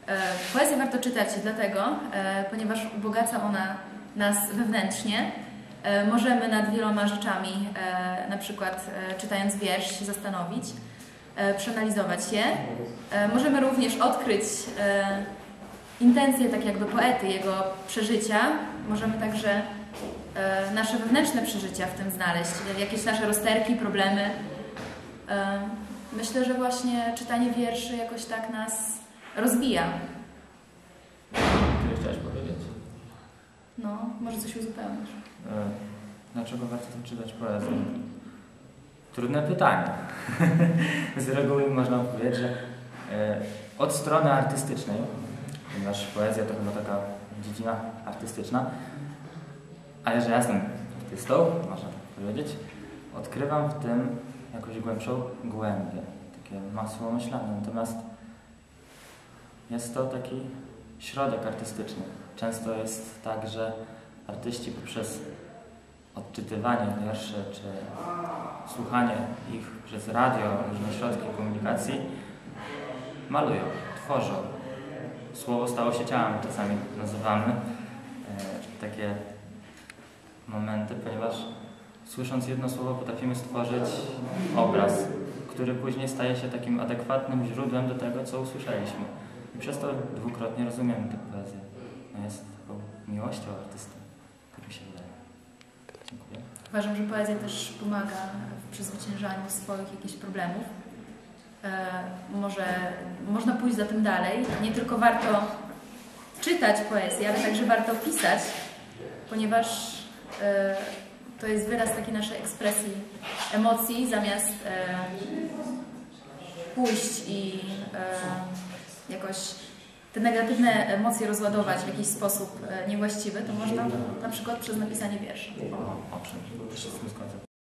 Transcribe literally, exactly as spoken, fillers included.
Poezję warto czytać dlatego, ponieważ ubogaca ona nas wewnętrznie. Możemy nad wieloma rzeczami, na przykład czytając wiersz, się zastanowić, przeanalizować je. Możemy również odkryć intencje tak jakby poety, jego przeżycia. Możemy także nasze wewnętrzne przeżycia w tym znaleźć, jakieś nasze rozterki, problemy. Myślę, że właśnie czytanie wierszy jakoś tak nas rozwija. Co chciałaś powiedzieć? No, może coś uzupełnisz. Dlaczego warto czytać poezję? Trudne pytanie. Z reguły można powiedzieć, że od strony artystycznej, ponieważ poezja to chyba taka dziedzina artystyczna, ale że ja jestem artystą, można tak powiedzieć, odkrywam w tym jakąś głębszą głębię, takie masło myślane. Natomiast jest to taki środek artystyczny. Często jest tak, że artyści poprzez odczytywanie wierszy czy słuchanie ich przez radio, różne środki komunikacji malują, tworzą. Słowo stało się ciałem, czasami nazywamy e, takie momenty, ponieważ słysząc jedno słowo potrafimy stworzyć obraz, który później staje się takim adekwatnym źródłem do tego, co usłyszeliśmy. I przez to dwukrotnie rozumiemy tę poezję. No jest taką miłością artysty, tak mi się wydaje. Dziękuję. Uważam, że poezja też pomaga w przezwyciężaniu swoich jakichś problemów. E, może można pójść za tym dalej. Nie tylko warto czytać poezję, ale także warto pisać, ponieważ e, to jest wyraz takiej naszej ekspresji emocji, zamiast e, pójść i e, jakoś te negatywne emocje rozładować w jakiś sposób niewłaściwy, to można na przykład przez napisanie wiersza. Owszem, też się z tym zgadzam.